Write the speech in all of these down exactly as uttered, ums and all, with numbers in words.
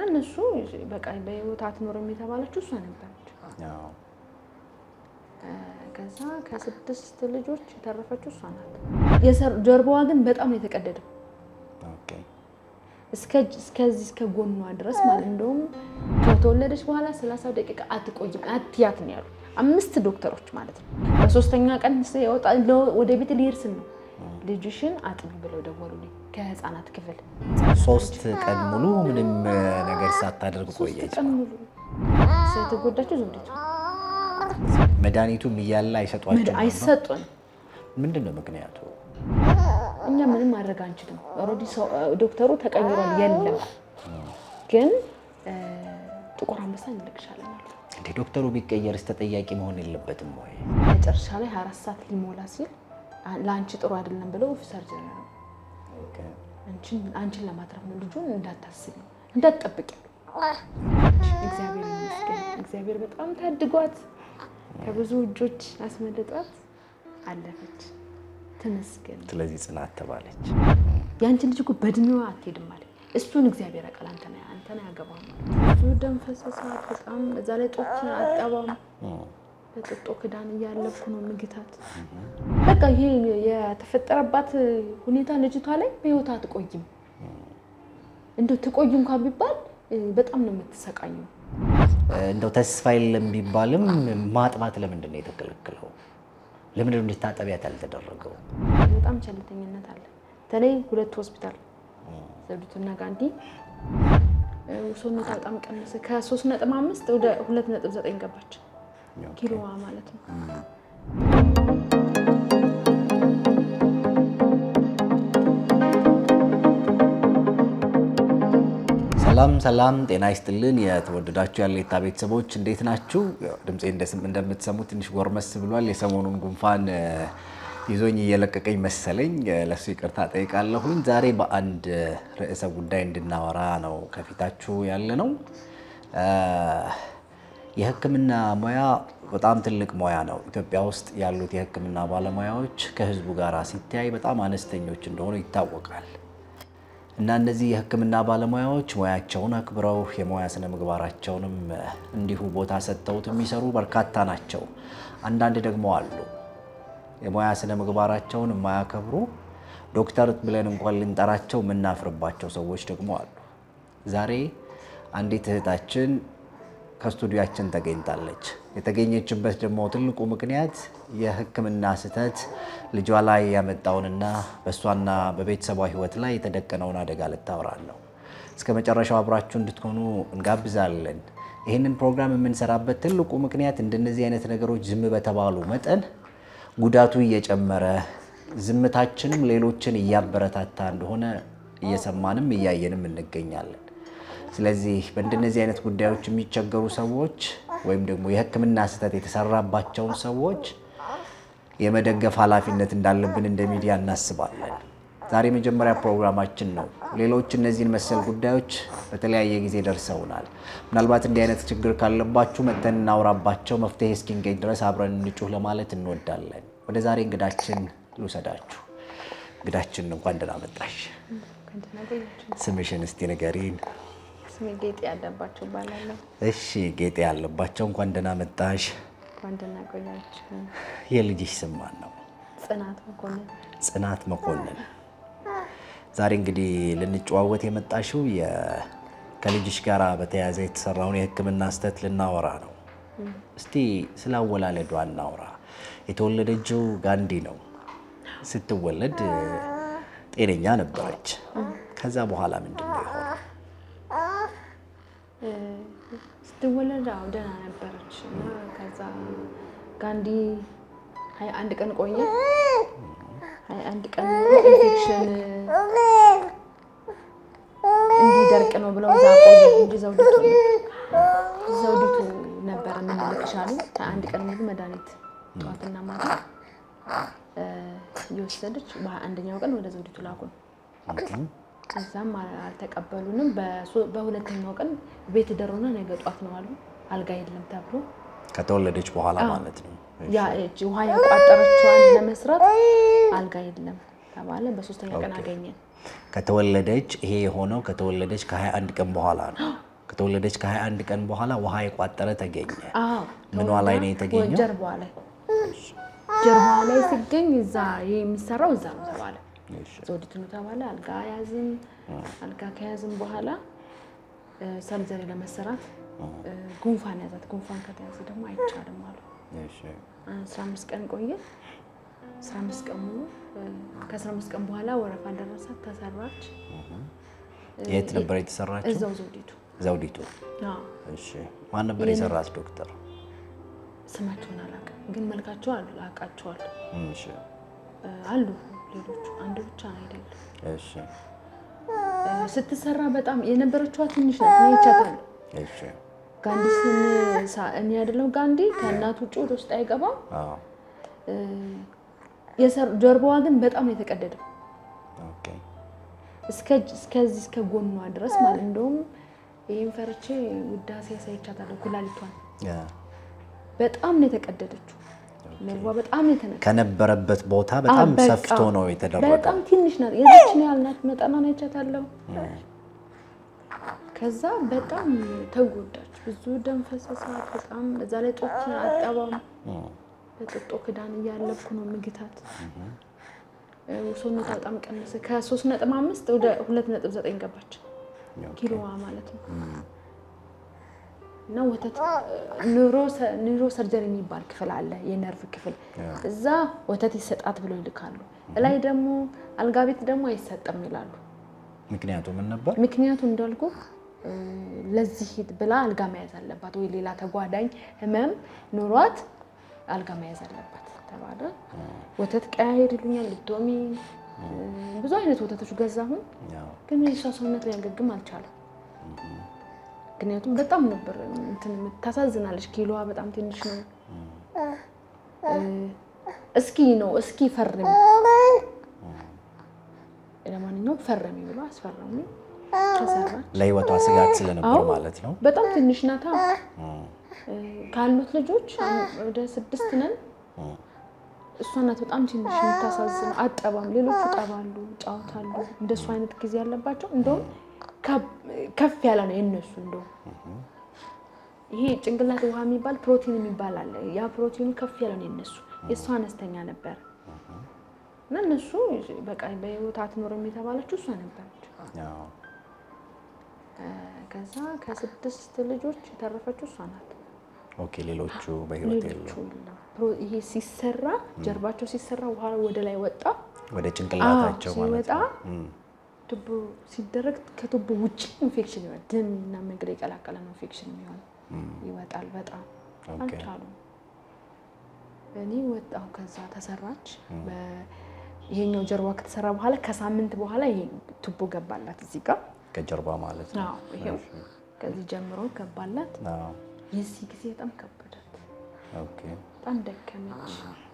እነሱ በቃ በህይወት አትኖርም የተባለችው እሷ ነበረች አዎ ከዛ ከስድስት ልጆች የተረፈችው እሷ ናት የሰር ጀርባዋ ግን በጣም ነው የተቀደደው ኦኬ እስከ እስከዚህ እስከ ጎኗ ድረስ ማለት እንደውም ከተወለደች በኋላ ሰላሳ ደቂቃ አትቆይም አትያት ነው ያሉ አምስት ዶክተሮች ማለት ነው በሶስተኛ ቀን ሲወጣ ወደ ቤት ሊርስ ነው ልጅሽን አጥቢ ብለው ደወሉልኝ ከህፃናት ክፍል ሶስት ቀን ሙሉ ምንም ነገር ሳታደርግ ቆየች ቀን ሙሉ ስለተጎዳችሁ ዘውዲቱ መድኃኒቱም ይያላ አይሰጧቸው አይሰጡን ምንድነው ምክንያቱ እኛ ምንም ማድረግ አንችልም ኦሬዲ ዶክተሩ ተቀይሯል የለም ግን ጥቁር አንበሳ እንልክሻለን ማለት እንደ ዶክተሩ ቢቀየርስ ተጠያቂ መሆን የለበትም ወይ መጨረሻ ላይ ሃያ አራት ሰዓት ሊሞላ ሲል ላንቺ ጥሩ አይደለም ብለው ሰርጀሪ ነው ኦኬ አንቺ አንቺን ለማትረፍ ነው ልጁን እንዳታስቢ እንዳትጠብቂ እግዚአብሔር ይመስገን እግዚአብሔር በጣም ታድጓት ከብዙ እጆች አስመልጧት አለፈች ተመስገን ስለዚህ ጽናት ተባለች ያንቺ ልጅ እኮ በእድሜዋ አትሄድም ማለት እሱን እግዚአብሔር ያቀል አንተ ነው አንተ ነው ያገባው እሱ ደም ፈሰሳት በጣም በዛ ላይ ጦት አጣባም በጥጦ ክዳን ያለብኩ ነው ምግታት በቃ ይሄ የተፈጠረባት ሁኔታ ልጅቷ ላይ በህይወት አትቆይም እንደው ትቆይ እንኳን ቢባል በጣም ነው የምትሰቃየው እንደው ተስፋ የለም ቢባልም ማጥባት ለምንድን ነው የተከለከለው ለምን እንድታጠቢያት አልተደረገው በጣም ቸልተኝነት አለ ተለይ ሁለት ሆስፒታል ዘውዲቱና ጋንዲ ሶኖታ በጣም ቀነሰ ከ3 ነጥብ አምስት ወደ ሁለት ነጥብ ዘጠኝ ገባች ኪሎዋ ማለት ነው ሰላም ሰላም ጤና ይስጥልን የተወደዳችሁ ያለታ ቤተሰቦች እንዴት ናችሁ ድምጼ እንደስም እንደምትሰሙት ትንሽ ጎርመስ ብሏል የሰሞኑን ጉንፋን ይዞኝ እየለቀቀኝ መሰለኝ ለሱ ይቅርታ ጠይቃለሁኝ ዛሬ በአንድ ርዕሰ ጉዳይ እንድናወራ ነው ከፊታችሁ ያለ ነው የህክምና ሙያ በጣም ትልቅ ሙያ ነው ኢትዮጵያ ውስጥ ያሉት የህክምና ባለሙያዎች ከህዝቡ ጋር ሲታይ በጣም አነስተኞች እንደሆኑ ይታወቃል እና እነዚህ የህክምና ባለሙያዎች ሙያቸውን አክብረው የሙያ ስነ ምግባራቸውንም እንዲሁ ቦታ ሰጥተውት የሚሰሩ በርካታ ናቸው አንዳንድ ደግሞ አሉ የሙያ ስነ ምግባራቸውን የማያከብሩ ዶክተር ብለን እንኳን ልንጠራቸው ምናፍርባቸው ሰዎች ደግሞ አሉ ዛሬ አንዲት እህታችን ከስቱዲዮአችን ተገኝታለች የተገኘችበት ደግሞ ትልቁ ምክንያት የህክምና ስህተት ልጇ ላይ ያመጣውንና በሷና በቤተሰቧ ህይወት ላይ የተደቀነውን አደጋ ልታወራን ነው እስከ መጨረሻው አብራችሁ እንድትሆኑ እንጋብዛለን ይሄንን ፕሮግራም የምንሰራበት ትልቁ ምክንያት እንደነዚህ አይነት ነገሮች ዝም በተባሉ መጠን ጉዳቱ እየጨመረ ዝምታችንም ሌሎችን እያበረታታ እንደሆነ እየሰማንም እያየንም እንገኛለን ስለዚህ በእንደነዚህ አይነት ጉዳዮች የሚቸገሩ ሰዎች ወይም ደግሞ የህክምና ስህተት የተሰራባቸው ሰዎች የመደገፍ ኃላፊነት እንዳለብን እንደ ሚዲያ እናስባለን ዛሬ መጀመሪያ ፕሮግራማችን ነው ሌሎች እነዚህን መሰል ጉዳዮች በተለያየ ጊዜ ደርሰውናል ምናልባት እንዲህ አይነት ችግር ካለባችሁ መተን እናውራባቸው መፍትሄ እስኪንገኝ ድረስ አብረን እንጩህ ለማለት እንወዳለን ወደ ዛሬ እንግዳችን ልውሰዳችሁ እንግዳችን እንኳን ደህና መጣሽ ስምሽን እስቲ ንገሪን ስሜ ጌጤ ያለባቸው ባላለው እሺ ጌጤ ያለባቸው እንኳን ደህና መጣሽ እንኳን ደህና ቆያችሁ የልጅሽ ስም ማን ነው ጽናት መኮንን ጽናት መኮንን ዛሬ እንግዲህ ልንጨዋወት የመጣሽው ከልጅሽ ጋራ በተያያዘ የተሰራውን የህክምና ስህተት ልናወራ ነው እስቲ ስላወላለዷ እናውራ የተወለደችው ጋንዲ ነው ስትወለድ ጤነኛ ነበረች ከዛ በኋላ ምንድነው የሆነው ስትወለድ አው ደህና ነበረች እና ከዛ ጋንዲ ሃያ አንድ ቀን ቆየ ሃያ አንድ ቀን ኢንፌክሽን እንዲደርቅ ነው ብለው ዛቆየ እንጂ ዘውዲቱ ዘውዲቱ ነበር ምን ልክሻሉ ሃያ አንድ ቀን ሙሉ መድኃኒት ጧትና ማታ እየወሰደች በአንደኛው ቀን ወደ ዘውዲቱ ላኩን ከዛም አልተቀበሉንም በሁለተኛው ቀን ቤት ደረውና ነገ ጧት ነው አሉ አልጋ የለም ተብሎ ከተወለደች በኋላ ማለት ነው ያ እጂ ውሃ ያቋጠረችዋን ለመስራት አልጋ የለም ተባለ በሶስተኛው ቀን አገኘን ከተወለደች ይሄ የሆነው ከተወለደች ከ21 ቀን በኋላ ነው ከተወለደች ከ21 ቀን በኋላ ውሃ የቋጠረ ተገኘ አዎ ምኗ ላይ ነው የተገኘው ጀርባዋ ላይ ጀርባዋ ላይ ሲገኝ እዛ የሚሰራው እዛ ነው ተባለ ዘውዲቱ ነው ተባለ አልጋ ያዝን አልጋ ከያዝን በኋላ ሰርጀሪ ለመሰራት ጉንፋን ያዛት ጉንፋን ከተያዘ ደግሞ አይቻልም አሉ እሺ አስራ አምስት ቀን ቆየ አስራ አምስት ቀን ሙሉ ከአስራ አምስት ቀን በኋላ ወረፋ ደረሳት ተሰራች የት ነበር የተሰራችው እዛው ዘውዲቱ ዘውዲቱ አዎ እሺ ማን ነበር የሰራት ዶክተር ስማቸውን አላውቅም ግን መልካቸው አሉ አውቃቸዋለሁ እሺ አሉ ሌሎች አንድ ብቻ አይደለም እሺ ስትሰራ በጣም የነበረችው ትንሽ ናት ነው ይቻታል እሺ ጋንዲ ስን እኔ አይደለም ጋንዲ ከእናቱ ውጭ ወደ ውስጥ አይገባም አዎ የሰር ጀርባዋ ግን በጣም የተቀደደው ኦኬ እስከ እስከዚህ እስከ ጎኗ ድረስ ማለት እንደውም ይሄን ፈርቼ ውዳሴ ያሳይቻታለሁ ኩላሊቷን ያ በጣም ነው የተቀደደችው ነርቧ በጣም የተነቀ ከነበረበት ቦታ በጣም ሰፍቶ ነው የተደረገው በጣም ትንሽ ናት የዚችን ያልናት መጣና ነው ይቻታለሁ ከዛ በጣም ተጎዳች ብዙ ደም ፈሰሳት በጣም እዛ ላይ ጦች አጣባም በጥጦ ክዳን ያለብኩ ነው ምግታት ወሰኑ በጣም ቀነሰ ከ3 ነጥብ አምስት ወደ ሁለት ነጥብ ዘጠኝ ገባች ኪሎዋ ማለት ነው ነው ወተት ኒውሮ ኒውሮ ሰርጀሪ የሚባል ክፍል አለ የነርቭ ክፍል እዛ ወተት ይሰጣት ብለው ይልካሉ ላይ ደግሞ አልጋ ቤት ደግሞ አይሰጥም ይላሉ ምክንያቱ ምን ነበር ምክንያቱ እንዳልኩ ለዚህ ብላ አልጋ መያዝ አለባት ወይ ሌላ ተጓዳኝ ህመም ኑሯት አልጋ መያዝ አለባት ተባለ ወተት ቀያይር ይሉኛል ሊቶሚ ብዙ አይነት ወተቶች ገዛሁ ግን የሷ ሰውነት ሊያገግም አልቻለም ምክንያቱም በጣም ነበር እንትን ታሳዝናለች ኪሎዋ በጣም ትንሽ ነው እስኪ ነው እስኪ ፈርሚ ለማንኛውም ፈርሚ ብሎ አስፈረሙ ተሰራች ለህይወቷ ስጋት ስለነበር ማለት ነው በጣም ትንሽ ናታ ካሉት ልጆች ወደ ስድስት ነን እሷ ናት በጣም ትንሽ የምታሳዝን አጠባም ሌሎቹ ጠባሉ ጫውታሉ እንደሱ አይነት ጊዜ ያለባቸው እንደው ከፍ ያለ ነው የነሱ እንደው ይሄ ጭንቅላት ውሃ የሚባል ፕሮቲን የሚባል አለ ያ ፕሮቲኑ ከፍ ያለ ነው የነሱ የሷ አነስተኛ ነበር እና እነሱ በቃ በህይወት አትኖርም የተባለችው እሷ ነበረች አዎ ከዛ ከስድስት ልጆች የተረፈችው እሷ ናት ኦኬ ሌሎቹ በህይወት የሉም ይሄ ሲሰራ ጀርባቸው ሲሰራ ውሃ ወደ ላይ ወጣ ወደ ጭንቅላታቸው ማለት ነው ቱቦ ሲደረግ ከቱቦ ውጪ ኢንፌክሽን ይወጣ ደምና መንገድ ይቀላቀለ ነው ኢንፌክሽን የሚሆን ይወጣል በጣም አልቻሉ እኔ ወጣው ከዛ ተሰራች በይሄኛው ጀርባ ከተሰራ በኋላ ከሳምንት በኋላ ይሄ ቱቦ ገባላት እዚህ ጋር ከጀርባ ማለት ነው አዎ ይሄው ከዚህ ጀምሮ ገባላት አዎ የዚህ ጊዜ በጣም ከበዳት ኦኬ በጣም ደከመች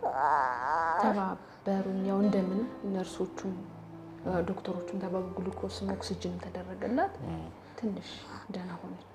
ተባበሩኝ ያው እንደምን ነርሶቹም ዶክተሮቹም ተባብ ግሉኮስ ኦክሲጅን ተደረገላት ትንሽ ደና ሆነች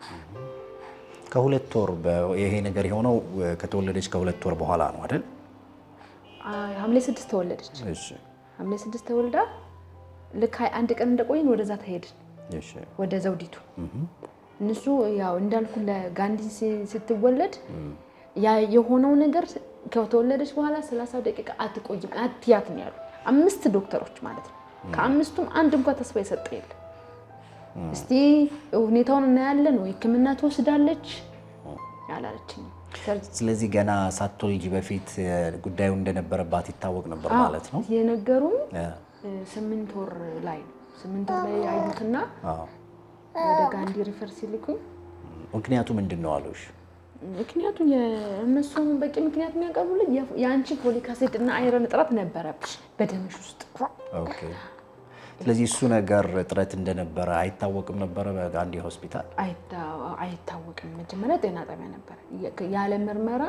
ከሁለት ወር ይሄ ነገር የሆነው ከተወለደች ከሁለት ወር በኋላ ነው አይደል አይ ሐምሌ ስድስት ተወለደች እሺ ሐምሌ ስድስት ተወልዳ ልክ አንድ ቀን እንደቆይን ወደዛ ተሄድን እሺ ወደ ዘውዲቱ እነሱ ያው እንዳልኩ ለጋንዲ ስትወለድ ያ የሆነው ነገር ከተወለደች በኋላ ሰላሳ ደቂቃ አትቆይም አትያት ነው ያሉ አምስት ዶክተሮች ማለት ነው ከአምስቱም አንድ እንኳን ተስፋ ይሰጠ የለ እስቲ ሁኔታውን እናያለን ወይ ህክምና ትወስዳለች ያላለችኝ ስለዚህ ገና ሳትወልጂ በፊት ጉዳዩ እንደነበረባት ይታወቅ ነበር ማለት ነው የነገሩን ስምንት ወር ላይ ስምንት ወር ላይ አይዱትና አዎ ወደ ጋንዲ ሪፈር ሲልኩኝ ምክንያቱ ምንድነው አሉሽ ምክንያቱ የእነሱም በቂ ምክንያት የሚያቀርቡልኝ ያንቺ ፎሊክ አሲድ እና አይረን እጥረት ነበረብሽ በደምሽ ውስጥ ኦኬ ስለዚህ እሱ ነገር እጥረት እንደነበረ አይታወቅም ነበር በጋንዲ ሆስፒታል አይታው አይታወቅም መጀመሪያ ጤና ጣቢያ ነበር ያለ ምርመራ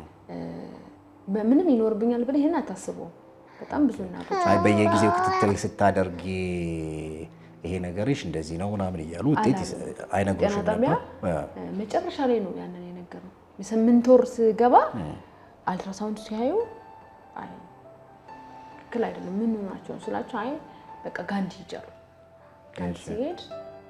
በምንም ይኖርብኛል ብለ ይሄን አታስበው በጣም ብዙ እናቶች አይ በየጊዜው ክትትል ስታደርጊ ይሄ አልትራሳውንድሽ እንደዚህ ነው ምናምን ይያሉ ውጤት አይነግሩሽም ነበር መጨረሻ ላይ ነው ያንን የነገረው የስምንት ወር ስገባ አልትራሳውንድ ሲያዩ አይ ትክክል አይደለም ምን ናቸው ስላቸው አይ በቃ ጋንዲ ይጃሉ ጋንዲ ሲሄድ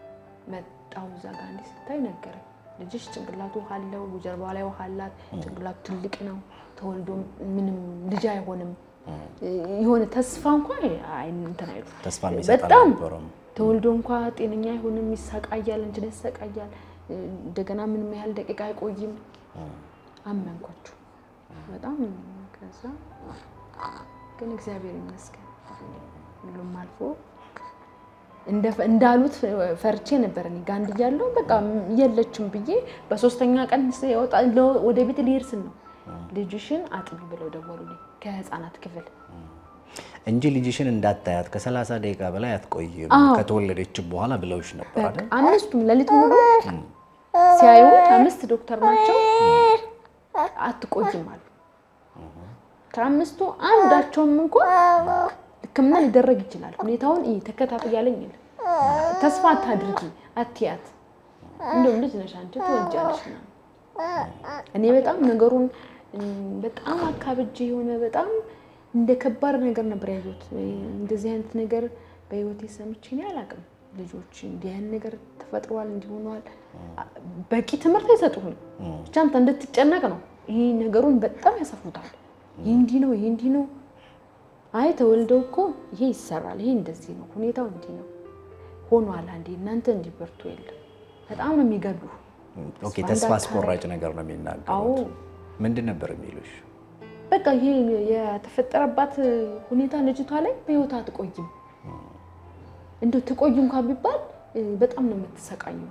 መጣው እዛ ጋር እንዲህ ስታይ ነገረኝ ልጅሽ ጭንቅላቱ ውሃ አለው ጀርባው ላይ ውሃ አላት ጭንቅላቱ ትልቅ ነው ተወልዶ ምንም ልጅ አይሆንም የሆነ ተስፋ እንኳን አይ እንትን አይሉ ተስፋ የሚሰጣው ነበር ተወልዶ እንኳን ጤነኛ አይሆንም ይሳቃያል እንጂ ይሳቃያል እንደገና ምንም ያህል ደቂቃ አይቆይም አመንኳቸው በጣም ከዛ ግን እግዚአብሔር ይመስገን ሁሉም አልፎ እንደ እንዳሉት ፈርቼ ነበር እኔ ጋር እንዲያለው በቃ የለችም ብዬ በሶስተኛ ቀን ሲወጣ ወደ ቤት ሊርስ ነው ልጅሽን አጥቢ ብለው ደወሉልኝ ከህፃናት ክፍል እንጂ ልጅሽን እንዳታያት ከ30 ደቂቃ በላይ አትቆይም ከተወለደች በኋላ ብለውሽ ነበር አይደል አምስቱም ለሊት ሙሉ ሲያዩ አምስት ዶክተር ናቸው አትቆይም አሉ ከአምስቱ አንዳቸውም እንኳን ህክምና ሊደረግ ይችላል ሁኔታውን እይ ተከታተያለኝ ይል ተስፋ አታድርጊ አትያት እንደውም ልጅ ነሽ አንቺ ትወልጃለሽ እኔ በጣም ነገሩን በጣም አካብጄ ሆነ በጣም እንደ ከባድ ነገር ነበር ያዩት እንደዚህ አይነት ነገር በህይወቴ ሰምቼ ነው አላቅም ልጆች እንዲህ አይነት ነገር ተፈጥሯል እንዲሆኗል በቂ ትምህርት አይሰጡም ብቻ አንተ እንድትጨነቅ ነው ይሄ ነገሩን በጣም ያሰፉታል ይሄ እንዲህ ነው ይሄ እንዲህ ነው አይ ተወልደው እኮ ይሄ ይሰራል ይሄ እንደዚህ ነው ሁኔታው እንዲህ ነው ሆኗል አንዴ እናንተ እንዲበርቱ የለም በጣም ነው የሚገዱ ኦኬ ተስፋ አስቆራጭ ነገር ነው የሚናገሩት ምንድን ነበር የሚሉሽ በቃ ይሄ የተፈጠረባት ሁኔታ ልጅቷ ላይ በህይወት አትቆይም እንዴ ትቆይ እንኳን ቢባል በጣም ነው የምትሰቃየው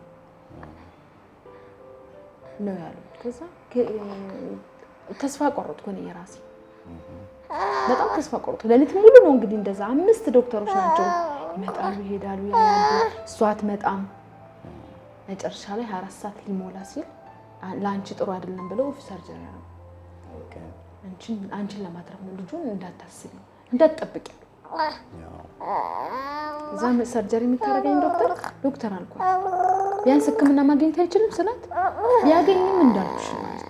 ነው ያለው ከዛ ተስፋ ቆርጥኩ ነው የራሴ በጣም ተስፋ ቆርጥኩ ለሊት ሙሉ ነው እንግዲህ እንደዛ አምስት ዶክተሮች ናቸው ይመጣሉ ይሄዳሉ ያያሉ እሷ አትመጣም መጨረሻ ላይ አራት ሰዓት ሊሞላ ሲል ላንቺ ጥሩ አይደለም ብለው ሰርጀሪ ነው ኦኬ አንቺን አንቺን ለማትረፍ ነው ልጁን እንዳታስቢ እንዳትጠብቂ ዛም ሰርጀሪ የምታረጋኝ ዶክተር ዶክተር አልኳት ቢያንስ ህክምና ማግኘት አይችልም ስላት ያገኝም እንዳልኩሽ ማለት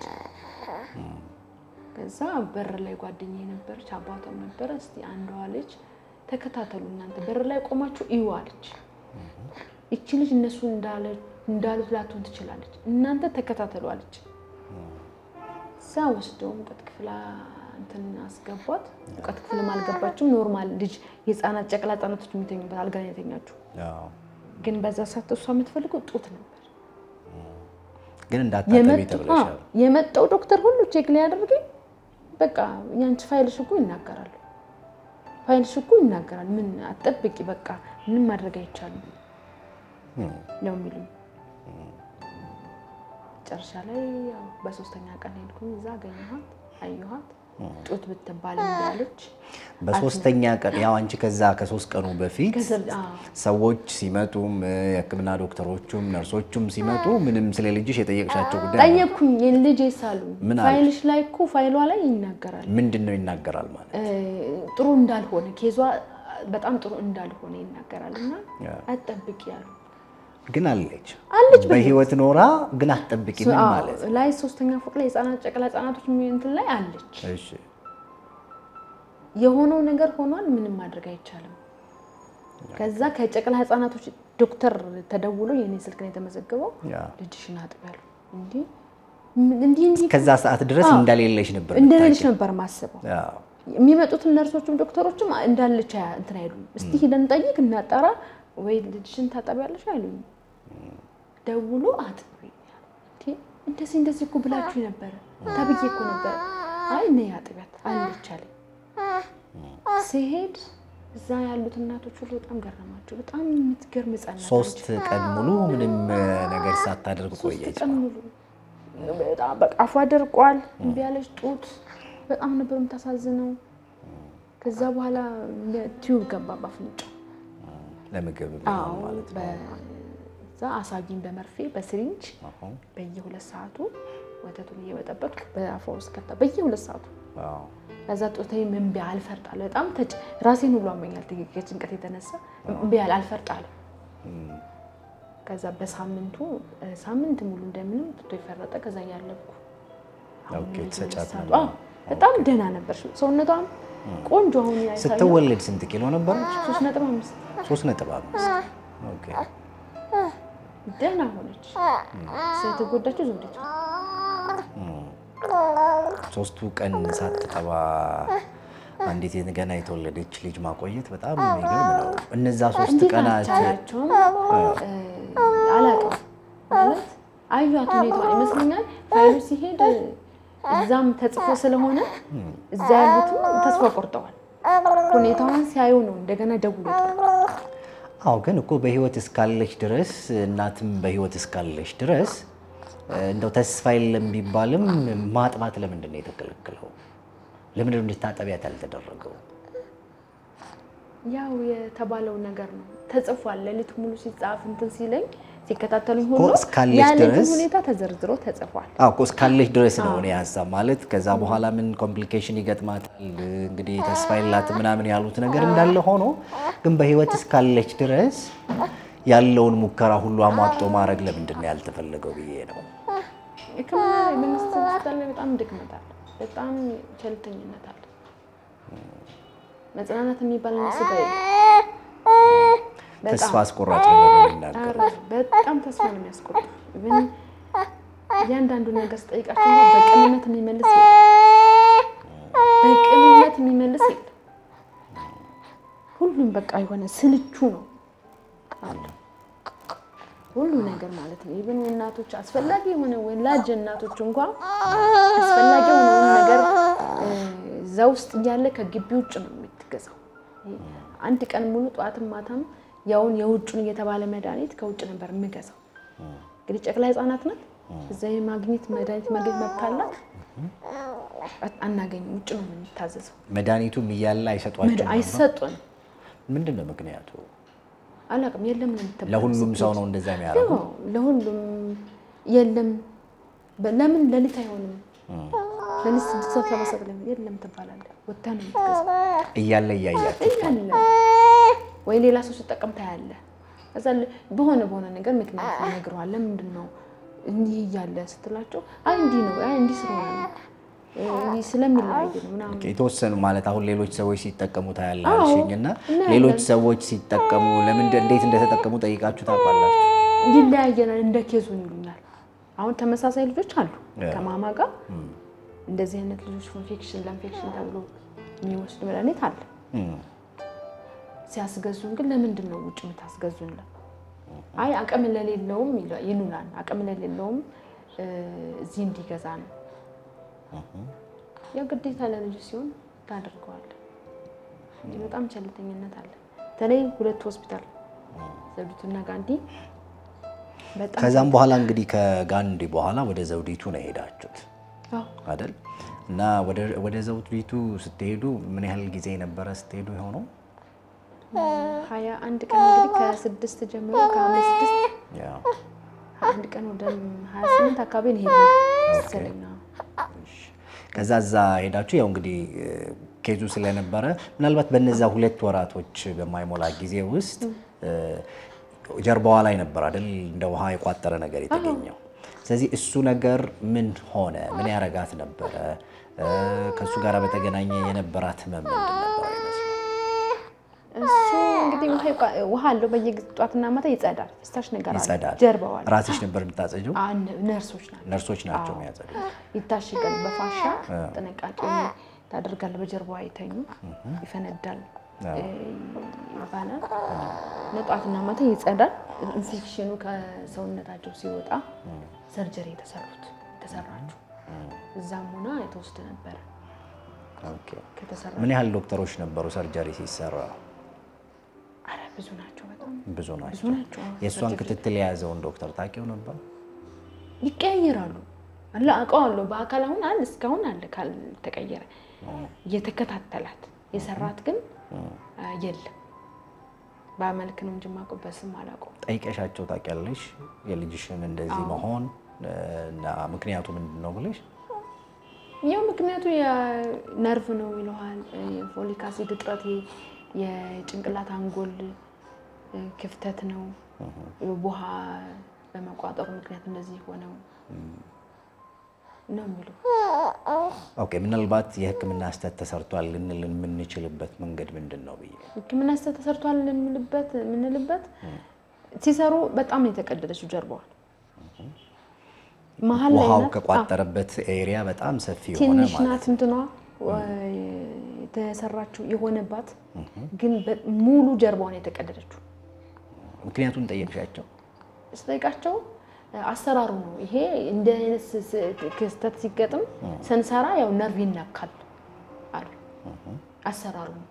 ከዛ በር ላይ ጓደኛዬ ነበርች አባቷም ነበር እስቲ አንዷ ልጅ ተከታተሉ እናንተ በር ላይ ቆማችሁ እዩ አለች እቺ ልጅ እነሱ እንዳለ እንዳሉት ላትሆን ትችላለች እናንተ ተከታተሉ አለች ሳውስዶ ሙቀት ክፍላ እንትን አስገባት ሙቀት ክፍል ማልገባችም ኖርማል ልጅ የጻናት ጨቅላ ጻናቶች የሚተኙበት አልጋ ላይ ተኛችሁ አዎ ግን በዛ ሰዓት እሷ የምትፈልገው ጡት ነበር ግን እንዳታጠቢ ተብለሻል የመጣው ዶክተር ሁሉ ቼክ ላይ ያደርገኝ በቃ ያንቺ ፋይልሽ እኮ ይናገራል ፋይልሽ እኮ ይናገራል ምን አትጠብቂ በቃ ምንም ማድረግ አይቻልም ነው የሚሉኝ ጨርሻ ላይ ያው በሶስተኛ ቀን ሄድኩኝ እዛ አገኘኋት አየኋት ጡት ብትባል እንዳለች በሶስተኛ ቀን ያው አንቺ ከዛ ከሶስት ቀኑ በፊት ሰዎች ሲመጡም የህክምና ዶክተሮቹም ነርሶቹም ሲመጡ ምንም ስለ ልጅሽ የጠየቅሻቸው ጉዳይ ጠየቅኩኝ የልጄ ሳሉ ፋይልሽ ላይ እኮ ፋይሏ ላይ ይናገራል ምንድነው ይናገራል ማለት ጥሩ እንዳልሆነ ኬዟ በጣም ጥሩ እንዳልሆነ ይናገራልና አትጠብቂ ያሉ ግን አለች አለች በህይወት ኖራ ግን አትጠብቂ ምን ማለት ላይ ሶስተኛ ፎቅ ላይ ጻናት ጨቅላ ጻናቶች እንትን ላይ አለች እሺ የሆነው ነገር ሆኗል ምንም ማድረግ አይቻልም ከዛ ከጨቅላ ጻናቶች ዶክተር ተደውሎ የኔ ስልክ ላይ ተመዘገበው ልጅሽን አጥቢያለሁ እንዴ እንዴ እንዴ ከዛ ሰዓት ድረስ እንዳለለሽ ነበር እንደለለሽ ነበር ማሰበው ያው የሚመጡት ነርሶችም ዶክተሮችም እንዳለች እንትን አይሉ እስቲ ሄደን ጠይቅ እናጣራ ወይ ልጅሽን ታጠቢያለሽ አይሉኝ ደውሎ አጥቢ እንዴ እንደዚህ እንደዚህ እኮ ብላችሁ ነበር ታብዬ እኮ ነበር አይ ነይ አጥቢያት አለች አለ ሲሄድ እዛ ያሉት እናቶች ሁሉ በጣም ገረማቸው በጣም የምትገርም ጻና ሶስት ቀን ሙሉ ምንም ነገር ሳታደርግ ቆየች ቀን ሙሉ በጣም በቃ አፏ ደርቋል እንዴ ያለች ጡት በጣም ነበር የምታሳዝነው ከዛ በኋላ ቲዩብ ገባ ባፍንጫ ለምግብ ማለት ነው ዛ አሳጊን በመርፌ በስሪንጅ በየሁለት ሰዓቱ ወተቱን እየበጠበጥኩ በአፋው ውስጥ ከታ በየሁለት ሰዓቱ አዎ ከዛ ጦተይ ምን ቢያል ፈርጣለ በጣም ተጭ ራሴን ሁሉ አመኛል ከጭንቀት የተነሳ ቢያል አልፈርጣለ ከዛ በሳምንቱ ሳምንት ሙሉ እንደምንም ጦቶ ይፈረጠ ከዛ ያለብኩ ኦኬ ተሰጫት ነው በጣም ደህና ነበር ሰውነቷም ቆንጆ ሆነ ያይታ ስትወለድ ስንት ኪሎ ነበር ሶስት ነጥብ አምስት ሶስት ነጥብ አምስት ኦኬ ደህና ሆነች ስለተጎዳችው ዘውዲቱ ሶስቱ ቀን ሳትጠባ አንዲት ገና የተወለደች ልጅ ማቆየት በጣም የሚገርም ነው እነዛ ሶስት ቀናት አላቀም ማለት አዩት ሁኔታው ይመስለኛል ፋይሉ ሲሄድ እዛም ተጽፎ ስለሆነ እዛ ያሉት ተስፋ ቆርጠዋል ሁኔታውን ሲያዩ ነው እንደገና ደውለው አው ግን እኮ በህይወት እስካለች ድረስ እናትም በህይወት እስካለች ድረስ እንደው ተስፋ የለም ቢባልም ማጥባት ለምንድን ነው የተከለከለው ለምን እንድታጠቢያት ያልተደረገው ያው የተባለው ነገር ነው ተጽፏል ለሊት ሙሉ ሲጻፍ እንትን ሲለኝ ሲከታተሉኝ ሁሉ ያለው ሁኔታ ተዘርዝሮ ተጽፏል አው እኮ እስካለች ድረስ ነው ነው ያሳብ ማለት ከዛ በኋላ ምን ኮምፕሊኬሽን ይገጥማታል እንግዲህ ተስፋ የላት ምናምን ያሉት ነገር እንዳለ ሆኖ ግን በህይወት እስካለች ድረስ ያለውን ሙከራ ሁሉ አሟጦ ማድረግ ለምንድን ነው ያልተፈለገው ብዬ ነው እከማ መንግስት ስታለ በጣም ድክመታል በጣም ቸልተኝነት አለ መጽናናት የሚባል ነገር ጋር ተስፋ አስቆራጭ ነገር ነው የሚናገር በጣም ተስፋ ነው የሚያስቆርጥ ግን ያንዳንዱ ነገር ስጠይቃችሁ በቅንነት የሚመልስ በቅንነት የሚመልስ ሁሉም በቃ የሆነ ስልቹ ነው አለ ሁሉ ነገር ማለት ነው ኢቭን እናቶች አስፈላጊ የሆነ ወላጅ እናቶች እንኳን አስፈላጊ የሆነ ነገር ዘውስጥ ያለ ከግቢ ውጭ ነው የምትገዛው አንድ ቀን ሙሉ ጧትም ማታም ያውን የውጭን እየተባለ መድኃኒት ከውጭ ነበር የምገዛው እንግዲህ ጨቅላ ህፃናት ናት እዛይ ማግኘት መድኃኒት ማግኘት መብታላት አናገኝ ውጭ ነው የምንታዘዘው መድኃኒቱም ይያላ አይሰጧቸው አይሰጡን ምንድነው ምክንያቱ አላቅም የለም ነው ተባለ ለሁሉም ሰው ነው እንደዛ የሚያደርገው ለሁሉም የለም ለምን ለሊት አይሆንም ለሊት ስድስት ሰዓት ለምን የለም ተባላለ ወጣ ነው ይያላ ይያያት ይያላ ወይ ሌላ ሰው ሲጠቀም ታያለ እዛ በሆነ በሆነ ነገር ምክንያት ነግሯል ለምንድነው እንዴ ይያለ ስትላቸው አይ እንዲ ነው አይ እንዲ ስለሆነ እንዲ ስለሚላይ ነው ምናምን የተወሰኑ ማለት አሁን ሌሎች ሰዎች ሲጠቀሙ ታያለ አልሽኝና ሌሎች ሰዎች ሲጠቀሙ ለምን እንዴት እንደተጠቀሙ ጠይቃችሁ ታውቃላችሁ ይለያየናል እንደ ኬዙ ይሉናል አሁን ተመሳሳይ ልጆች አሉ ከማማ ጋር እንደዚህ አይነት ልጆች ኢንፌክሽን ለኢንፌክሽን ተብሎ የሚወስድ መድኃኒት አለ ሲያስገዙን ግን ለምንድን ነው ውጭ የምታስገዙን አይ አቅም ለሌለውም ይሉናል አቅም ለሌለውም እዚህ እንዲገዛ ነው ያው ግዴታ ለልጅ ሲሆን ታደርገዋል በጣም ቸልተኝነት አለ ተለይ ሁለት ሆስፒታል ዘውዲቱና ጋንዲ በጣም ከዛም በኋላ እንግዲህ ከጋንዲ በኋላ ወደ ዘውዲቱ ነው ሄዳችሁት አዎ አይደል እና ወደ ወደ ዘውዲቱ ስትሄዱ ምን ያህል ጊዜ ነበር ስትሄዱ የሆነው ሃያ አንድ ቀን እንግዲህ ከስድስት ጀምሮ ከአምስት ስድስት ያው አንድ ቀን ወደ ሃያ ስምንት አካባቢ ነው ሄደው ስለኛ ከዛዛ ሄዳችሁ ያው እንግዲህ ኬዙ ስለነበረ ምናልባት በነዛ ሁለት ወራቶች በማይሞላ ጊዜ ውስጥ ጀርባዋ ላይ ነበር አይደል እንደ ውሃ የቋጠረ ነገር የተገኘው ስለዚህ እሱ ነገር ምን ሆነ ምን ያረጋት ነበር ከሱ ጋር በተገናኘ የነበራት ህመም ምንድን ነበር ይመስላል እሱ እንግዲህ ውሃ ውሃ አለው በየጧትና ማታ ይጸዳል ፍስታሽ ነገር አለ ጀርባዋ ራስሽ ነበር የምታጸጂው ነርሶች ናቸው ነርሶች ናቸው የሚያጸዱት ይታሽጋል በፋሻ ጥንቃቄ ታደርጋለ በጀርባዋ አይተኙ ይፈነዳል ይባላል ነጧትና ማታ ይጸዳል ኢንፌክሽኑ ከሰውነታቸው ሲወጣ ሰርጀሪ ተሰሩት ተሰራችሁ እዛም ሆነ የተወሰደ ነበር ኦኬ ከተሰራ ምን ያህል ዶክተሮች ነበሩ ሰርጀሪ ሲሰራ አረ ብዙ ናቸው በጣም ብዙ ናቸው የሷን ክትትል ያዘውን ዶክተር ታቂው ነበር ይቀየራሉ አላ አቃውሎ በአካል አሁን አንድ እስካሁን አለ ካል ተቀየረ የተከታተላት የሰራት ግን የለም ባመልክ ነው እንጂ ማቆ በስም አላቆ ጠይቀሻቸው ታቂያለሽ የልጅሽን እንደዚህ መሆን እና ምክንያቱ ምንድነው ብለሽ ያው ምክንያቱ የነርቭ ነው ይለዋል ፎሊክ አሲድ እጥረት የጭንቅላት አንጎል ክፍተት ነው ውሃ በመቋጠሩ ምክንያት እንደዚህ ሆነው ነው የሚለው ኦኬ ምናልባት የህክምና ስተት ተሰርቷል ልንል የምንችልበት መንገድ ምንድነው ብዬ ህክምና ስተት ተሰርቷል ልንልበት ምንልበት ሲሰሩ በጣም የተቀደደችው ጀርባዋ መሃል ላይ ውሃው ከቋጠረበት ኤሪያ በጣም ሰፊ ሆነ ማለት ትንሽ ናት እንትኗ ተሰራችሁ የሆነባት ግን ሙሉ ጀርባዋን የተቀደደችው ምክንያቱም ጠየቅሻቸው ስጠይቃቸው አሰራሩ ነው ይሄ እንደ አይነት ክስተት ሲገጥም ሰንሰራ ያው ነርቭ ይነካል አሉ አሰራሩ ነው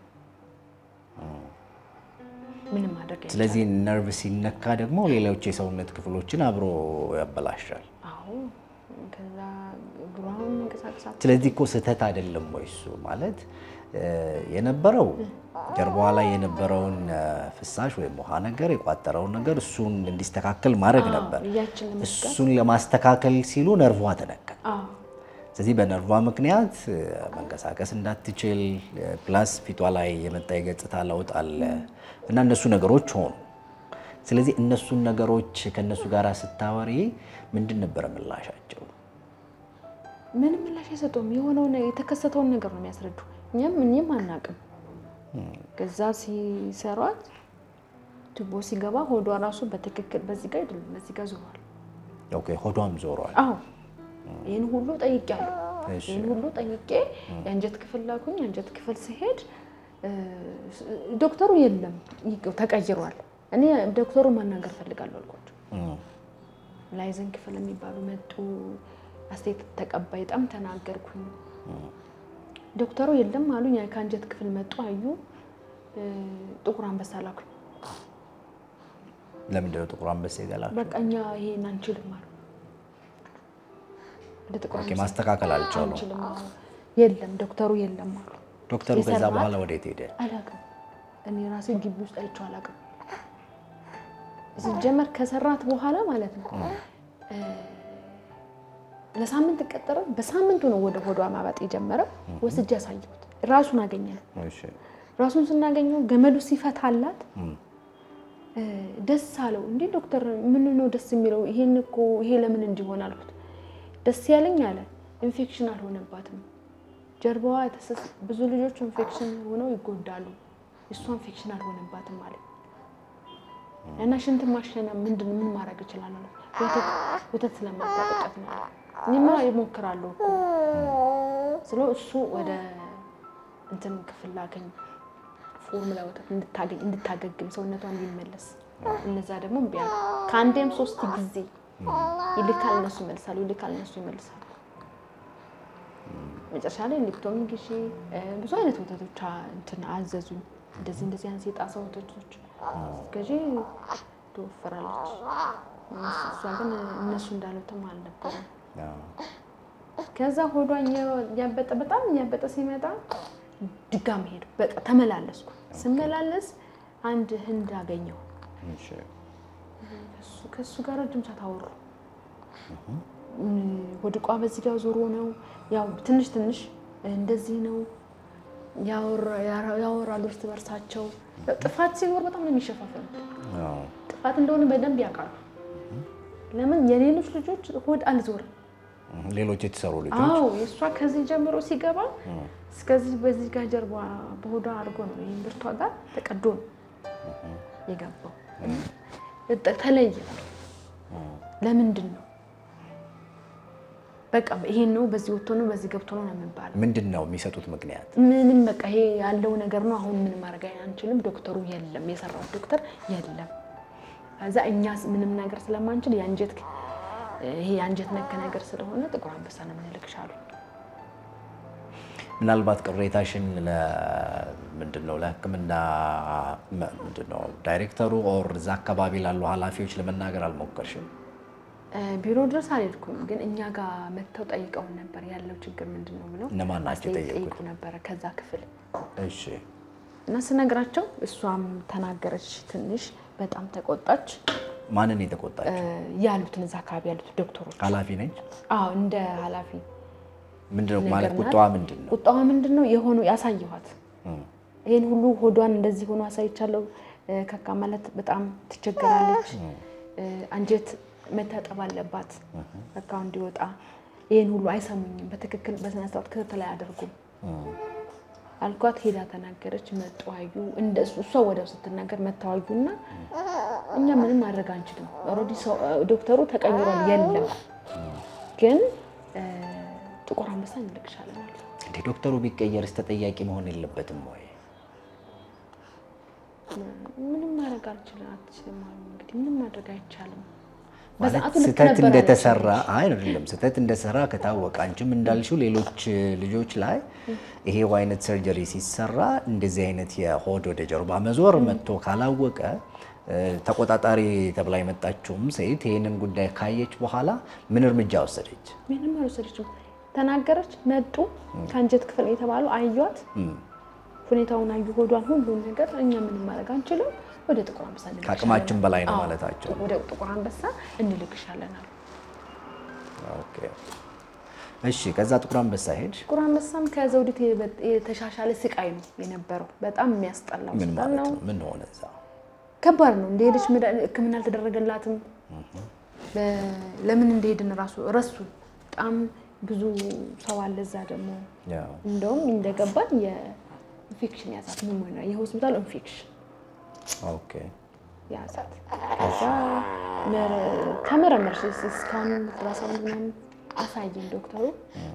ምንም ማድረግ አይቻልም ስለዚህ ነርቭ ሲነካ ደግሞ ሌሎች የሰውነት ክፍሎችን አብሮ ያበላሻል አዎ ከዛ ብራውን እንቀሳቀሳት ስለዚህ እኮ ስህተት አይደለም ወይ እሱ ማለት የነበረው ጀርባዋ ላይ የነበረውን ፍሳሽ ወይ ውሃ ነገር የቋጠረው ነገር እሱን እንዲስተካከል ማድረግ ነበር እሱን ለማስተካከል ሲሉ ነርቭዋ ተነካ አዎ ስለዚህ በነርቭዋ ምክንያት መንቀሳቀስ እንዳትችል ፕላስ ፊቷ ላይ የመጣ የገጽታ ለውጥ አለ እና እነሱ ነገሮች ሆኑ ስለዚህ እነሱን ነገሮች ከነሱ ጋር ስታወሪ ምንድን ነበር ምላሻቸው ምንም ምላሽ አይሰጡም የሆነው የተከሰተውን ነገር ነው የሚያስረዱ እኛም እኛም አናቅም ከዛ ሲሰሯት ቱቦ ሲገባ ሆዷ ራሱ በትክክል በዚህ ጋር አይደለም በዚህ ጋር ዞሯል ኦኬ ሆዷም ዞሯል አዎ ይሄን ሁሉ ጠይቄያለሁ ይሄን ሁሉ ጠይቄ የአንጀት ክፍል ላኩኝ የአንጀት ክፍል ሲሄድ ዶክተሩ የለም ተቀይሯል እኔ ዶክተሩ ማናገር ፈልጋለሁ አልኳቸው ላይዘን ክፍል የሚባሉ መጡ አስቴት ተቀባይ በጣም ተናገርኩኝ ዶክተሩ የለም አሉኝ ከአንጀት ክፍል መጡ አዩ ጥቁር አንበሳ ላኩኝ ለምን ነው ጥቁር አንበሳ ይገላል በቃኛ ይሄን አንችልም አሉ ኦኬ ማስተካከል አልቻለው የለም ዶክተሩ የለም አሉ ዶክተሩ ከዛ በኋላ ወዴት ሄደ አላውቅም እኔ ራሴ ግቢ ውስጥ አይቼው አላውቅም ሲጀመር ከሰራት በኋላ ማለት ነው ለሳምንት ተቀጠረ በሳምንቱ ነው ወደ ሆዷ ማባጥ የጀመረው ወስጄ ያሳየሁት ራሱን አገኘን እሺ ራሱን ስናገኘው ገመዱ ሲፈታላት ደስ አለው እንዴ ዶክተር ምን ነው ደስ የሚለው ይሄን እኮ ይሄ ለምን እንዲሆን አልኩት ደስ ያለኝ አለ ኢንፌክሽን አልሆነባትም ጀርባዋ ተሰስ ብዙ ልጆች ኢንፌክሽን ሆነው ይጎዳሉ እሷ ኢንፌክሽን አልሆነባትም ማለት እና ሽንት ማሽና ምንድን ምን ማድረግ ይችላል ነው ወተት ወተት ስለማጣጣት ነው እኔማ ይሞክራለሁ እኮ ስለው እሱ ወደ እንትን ክፍል ላከኝ ፎርሙላ ወተት እንድታገኝ እንድታገግም ሰውነቷ እንዲመለስ እነዛ ደግሞ ቢያ ካንዴም ሶስት ጊዜ ይልካል እነሱ ይመልሳሉ ይልካል እነሱ ይመልሳሉ መጨረሻ ላይ ሊፕቶሚ ግዢ ብዙ አይነት ወተቶች እንትን አዘዙኝ እንደዚህ እንደዚህ አንስ የጣሳ ወተቶች ገዢ ተወፈራለች እሷ ግን እነሱ እንዳሉትም አልነበረም ከዛ ሆዷን ያበጠ በጣም ያበጠ ሲመጣ ድጋም ሄድ በቃ ተመላለስኩ ስመላለስ አንድ ህንድ አገኘው እሺ እሱ ከሱ ጋር ረጅም ሰዓት አወሩ ወድቋ በዚህ ጋር ዞሮ ነው ያው ትንሽ ትንሽ እንደዚህ ነው ያወራ ያወራሉ እርስ በርሳቸው ጥፋት ሲኖር በጣም ነው የሚሸፋፈኑት አዎ ጥፋት እንደሆነ በደንብ ያውቃሉ ለምን የሌሎች ልጆች ሆድ አልዞርም ሌሎች የተሰሩ ልጆች አዎ እሷ ከዚህ ጀምሮ ሲገባ እስከዚህ በዚህ ጋር ጀርባ በሆዷ አድርጎ ነው ይሄን ብርቷ ጋር ተቀዶ የገባው ተለየ ለምንድን ነው በቃ ይሄን ነው በዚህ ወጥቶ ነው በዚህ ገብቶ ነው የሚባለው ምንድነው የሚሰጡት ምክንያት ምንም በቃ ይሄ ያለው ነገር ነው አሁን ምን ማድረግ አንችልም ዶክተሩ የለም የሰራው ዶክተር የለም አዛ እኛስ ምንም ነገር ስለማንችል ያንጀት ይሄ ያንጀት ነክ ነገር ስለሆነ ጥቁር አንበሳ ነው ምንልክሻሉ ምናልባት ቅሬታሽን ለምንድነው ለህክምና ምንድነው ዳይሬክተሩ ኦር ዛ አካባቢ ላሉ ኃላፊዎች ለመናገር አልሞከርሽም ቢሮ ድረስ አልሄድኩም ግን እኛ ጋር መተው ጠይቀው ነበር ያለው ችግር ምንድነው ብለው እነማን ናቸው ጠይቁ ነበር ከዛ ክፍል እሺ እና ስነግራቸው እሷም ተናገረች ትንሽ በጣም ተቆጣች ማንን የተቆጣች ያሉትን እዛ አካባቢ ያሉት ዶክተሮች ኃላፊ ነች አዎ እንደ ኃላፊ ምንድነው ማለት ቁጣዋ ምንድነው ቁጣዋ ምንድነው የሆኑ ያሳየኋት ይሄን ሁሉ ሆዷን እንደዚህ ሆኖ አሳይቻለሁ ከካ ማለት በጣም ትቸገራለች አንጀት መታጠብ አለባት በቃው እንዲወጣ ይሄን ሁሉ አይሰሙኝም በትክክል በስነስርዓት ክትትል አያደርጉም አልኳት ሄዳ ተናገረች መጣው አዩ እንደሱ እሷ ወደው ስትናገር መጣው አዩና እኛ ምንም ማድረግ አንችልም ኦሬዲ ዶክተሩ ተቀይሯል የለም ግን ጥቁር አንበሳ እንልክሻለን ማለት እንዴ ዶክተሩ ቢቀየርስ ተጠያቂ መሆን የለበትም ወይ ምንም ማድረግ አልችልም አትችልም እንግዲህ ምንም ማድረግ አይቻልም በሰዓቱ ስህተት እንደተሰራ አይ አይደለም ስህተት እንደሰራ ከታወቀ አንቺም እንዳልሽው ሌሎች ልጆች ላይ ይሄው አይነት ሰርጀሪ ሲሰራ እንደዚህ አይነት የሆድ ወደ ጀርባ መዞር መጥቶ ካላወቀ ተቆጣጣሪ ተብላ የመጣችውም ሴት ይሄንን ጉዳይ ካየች በኋላ ምን እርምጃ ወሰደች ምንም አልወሰደችም ተናገረች መጡ ካንጀት ክፍል የተባሉ አዩት ሁኔታውን አዩ ሆዷን ሁሉ ነገር እኛ ምንም ማድረግ አንችልም ወደ ጥቁር አንበሳ እንልክሻለን ካቅማችን በላይ ነው ማለታቸው ወደ ጥቁር አንበሳ እንልክሻለን አሉ ኦኬ እሺ ከዛ ጥቁር አንበሳ ሄድ ጥቁር አንበሳም ከዘውዲት የተሻሻለ ስቃይ ነው የነበረው በጣም የሚያስጠላው ምን ማለት ነው ምን ሆነ እዛ ከባድ ነው እንደሄደች ህክምና አልተደረገላትም ለምን እንደሄድን ራሱ ረሱ በጣም ብዙ ሰው አለ እዛ ደግሞ እንደውም እንደገባን የኢንፌክሽን ያዛት ምን ሆነ የሆስፒታል ኢንፌክሽን ኦኬ ያዛት ከዛ ተመረመርሽ እስካን ራሳውን ምናምን አሳየን ዶክተሩ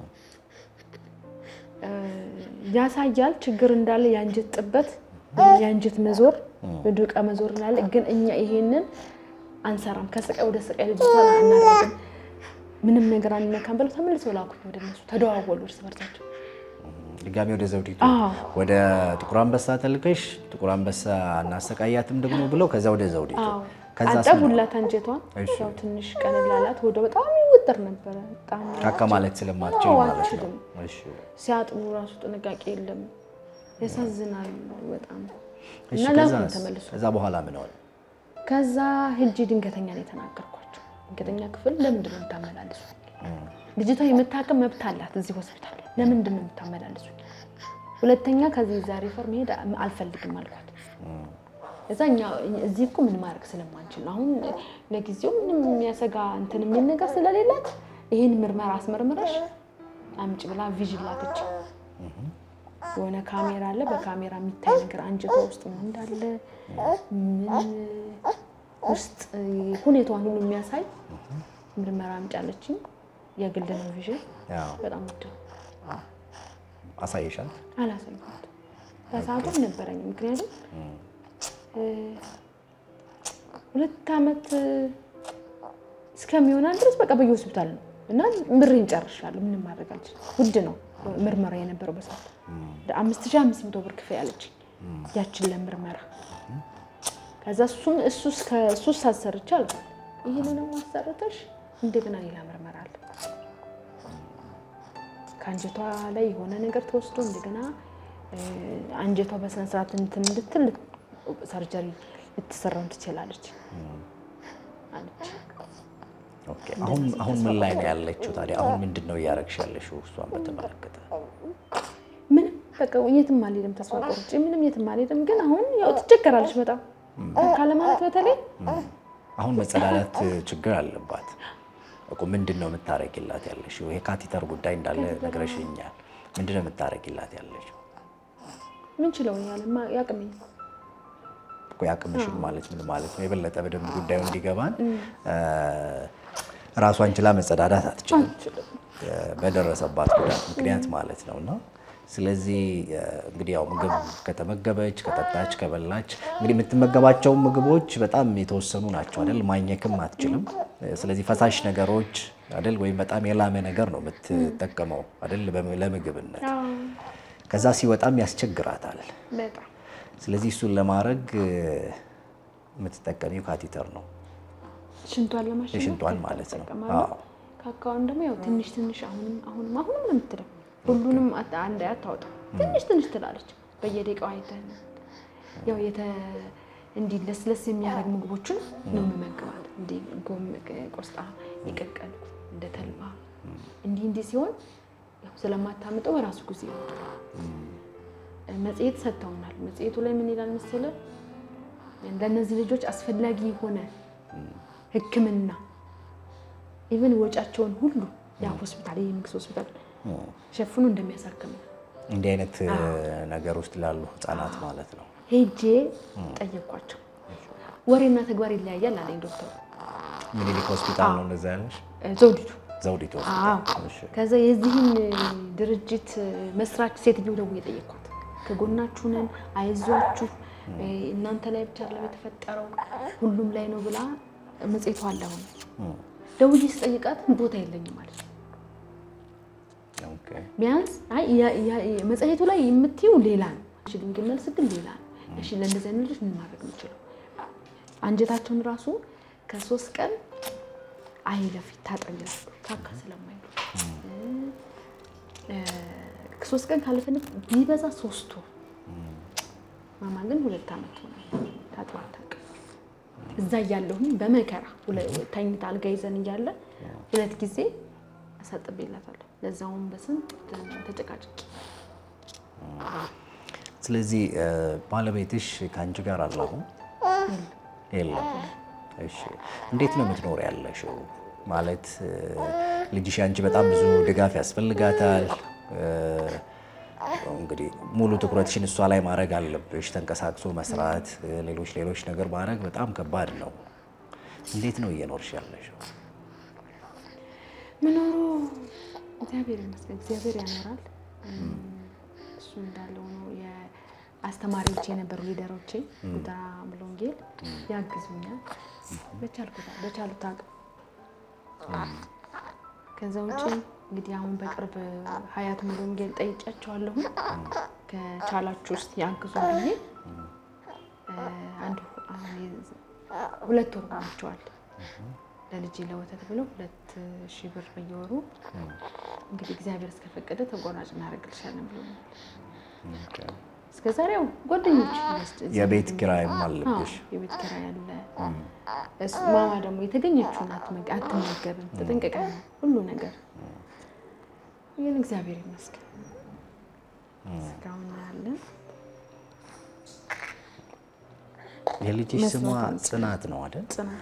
ያሳያል ችግር እንዳለ ያንጀት ጥበት ያንጀት መዞር ወድቃ መዞር እንዳለ ግን እኛ ይሄንን አንሰራም ከስቃይ ወደ ስቃይ ልጅቷን አናደርግም ምንም ነገር አንነካም ብለው ተመልሰው ላኩኝ ወደ እነሱ ተደዋወሉ እርስ በርሳቸው ድጋሚ ወደ ዘውዲቱ ወደ ጥቁር አንበሳ ተልከሽ ጥቁር አንበሳ እናሰቃያትም ደግሞ ብለው ከዛ ወደ ዘውዲቱ ከዛ አጠቡላት አንጀቷን ያው ትንሽ ቀንላላት ወደ በጣም ይወጥር ነበር በጣም ካካ ማለት ስለማትችል ማለት ነው እሺ ሲያጥቡ ራሱ ጥንቃቄ የለም ያሳዝናል በጣም እና ለምን ተመልሶ ከዛ በኋላ ምን ሆነ ከዛ ሂጂ ድንገተኛ ነው የተናገርኳቸው ድንገተኛ ክፍል ለምንድን ነው የምታመላልሱ ልጅቷ የምታከም መብት አላት እዚህ ሆስፒታል ለምንድን ነው የምታመላልሱ ሁለተኛ ከዚህ ዛሬ ፈር መሄድ አልፈልግም አልኳት እዛኛ እዚህ እኮ ምን ማድረግ ስለማንችል አሁን ለጊዜው ምንም የሚያሰጋ እንትን ምን ነገር ስለሌላት ይሄን ምርመራ አስመርምረሽ አምጪ ብላ ቪዥን ላከች ወነ ካሜራ አለ በካሜራ የሚታይ ነገር አንጀቷ ውስጥ ምን እንዳለ ምን ውስጥ ሁኔታውን ሁሉ የሚያሳይ ምርመራ አምጫለችኝ የግል ነው ቪዥን በጣም ውድ አሳይሻል አላሳይኳት በሰዓቱ ነበረኝ ምክንያቱም ሁለት አመት እስከሚሆን ድረስ በቃ በየሆስፒታል ነው እና ምርን ጨርሻለሁ ምንም ማድረግ አልችልም ውድ ነው ምርመራ የነበረው በሰዓቱ አምስት ሺህ አምስት መቶ ብር ክፍያ አለችኝ ያችን ለምርመራ ከዛ እሱም እሱስ ከሱስ አሰርቻ አልኳት ይሄንን ማሰረተሽ እንደገና ሌላ ምርመራ አለ ካንጀቷ ላይ የሆነ ነገር ተወስዶ እንደገና አንጀቷ በስነ ስርዓት እንትን እንድትል ሰርጀሪ ልትሰራው ትችላለች አለች ኦኬ አሁን አሁን ምን ላይ ነው ያለችው ታዲያ አሁን ምንድነው ያረክሽ ያለሽው እሷን በተመለከተ ምን በቃ የትም አልሄድም ተስፋ ቆርጬ ምንም የትም አልሄድም ግን አሁን ያው ትቸገራለች በጣም ካለ ማለት በተለይ አሁን መጸዳዳት ችግር አለባት እኮ ምንድነው የምታረጊላት ያለሽው ይሄ ካቲተር ጉዳይ እንዳለ ነግረሽኛል ምንድነው የምታረጊላት ያለሽው ምን ችለውኛል ያቅመኝ እኮ ያቅምሽን ማለት ምን ማለት ነው የበለጠ በደንብ ጉዳዩ እንዲገባን ራሷን ችላ መጸዳዳት አትችልም በደረሰባት ጉዳት ምክንያት ማለት ነውና ስለዚህ እንግዲህ ያው ምግብ ከተመገበች ከጠጣች ከበላች እንግዲህ የምትመገባቸው ምግቦች በጣም የተወሰኑ ናቸው አይደል ማኘክም አትችልም ስለዚህ ፈሳሽ ነገሮች አይደል ወይ በጣም የላመ ነገር ነው የምትጠቀመው አይደል ለምግብነት ከዛ ሲወጣም ያስቸግራታል በጣም ስለዚህ እሱን ለማድረግ የምትጠቀሚው ካቲተር ነው ሽንቷን ለማሽን ሽንቷን ማለት ነው አዎ ካካውን ደግሞ ያው ትንሽ ትንሽ አሁንም አሁንም አሁንም ነው የምትለው ሁሉንም አንድ አታውጣ ትንሽ ትንሽ ትላለች በየደቂቃው አይተን ያው የተ እንዲ ለስለስ የሚያረግ ምግቦችን ነው መመገባት እንዲ ጎም ቆስጣ ይቀቀል እንደ ተልባ እንዲ እንዲ ሲሆን ያው ስለማታመጣው በራሱ ጊዜ ይወጣል መጽሔት ሰጥተውናል መጽሔቱ ላይ ምን ይላል መሰለህ ለነዚህ ልጆች አስፈላጊ ሆነ ህክምና ኢቭን ወጫቸውን ሁሉ ያ ሆስፒታል የመንግስት ሆስፒታል ሸፍኑ እንደሚያሳክም እንዴ አይነት ነገር ውስጥ ላሉ ህፃናት ማለት ነው ሄጄ ጠየቅኳቸው ወሬና ተግባር ይለያያል አለኝ ዶክተሩ ምኒልክ ሆስፒታል ነው እንደዛ ያለሽ ዘውዲቱ ዘውዲቱ ሆስፒታል እሺ ከዛ የዚህን ድርጅት መስራች ሴትዮ ደውዬ የጠየኳት ከጎናችሁ ነን አይዟችሁ እናንተ ላይ ብቻ አይደለም የተፈጠረው ሁሉም ላይ ነው ብላ መጽሔቷ አለው ደውዬ ስጠይቃት ቦታ የለኝም ማለት ነው ኦኬ ቢያንስ አይ መጽሔቱ ላይ የምትዩ ሌላ ነው እሺ ግን መልስ ግን ሌላ ነው እሺ ለእንደዚህ አይነት ልጅ ምን ማድረግ እንችላለን አንጀታቸውን ራሱ ከሶስት ቀን አይለፍ ታጠብላሉ ታካ ስለማይሉ እ ከሶስት ቀን ካለፈን ቢበዛ ሶስት ወር ማማ ግን ሁለት አመት ሆነ ታጥባታቅ እዛ ያለሁኝ በመከራ ተኝታ አልጋ ይዘን ይያለ ሁለት ጊዜ አሳጥቤላታለሁ ለዛውም በስንት ተጨቃጭቂ ስለዚህ ባለቤትሽ ካንቺ ጋር አለው የለም እሺ እንዴት ነው የምትኖር ያለሽው ማለት ልጅሽ አንቺ በጣም ብዙ ድጋፍ ያስፈልጋታል እንግዲህ ሙሉ ትኩረትሽን እሷ ላይ ማድረግ አለብሽ ተንቀሳቅሶ መስራት ሌሎች ሌሎች ነገር ማድረግ በጣም ከባድ ነው እንዴት ነው እየኖርሽ ያለሽው ምኖሩ እግዚአብሔር ይመስገን እግዚአብሔር ያኖራል እሱ እንዳለው ነው የአስተማሪዎቼ የነበሩ ሊደሮቼ ጉዳ ብሎንጌል ያግዙኛል በቻልኩት በቻሉት አቅም ከዛ ውጪ እንግዲህ አሁን በቅርብ ሀያት ሙሉ ወንጌል ጠይቄያቸዋለሁ ከቻላችሁ ውስጥ ያግዙ ብዬ አንዱ ሁለት ወር ሆኗቸዋል ለልጅ ለወተት ብለው ሁለት ሺህ ብር በየወሩ እንግዲህ እግዚአብሔር እስከፈቀደ ተቆራጭ እናደርግልሻለን ብሎኛል እስከዛሬው ጓደኞች የቤት ኪራይም አለብሽ የቤት ኪራይ አለ እሱ ማማ ደግሞ የተገኘችውን አትመገብም ተጠንቀቀ ሁሉ ነገር ይሄን እግዚአብሔር ይመስገን እስካሁን ያለ የልጅሽ ስሟ ጽናት ነው አይደል ጽናት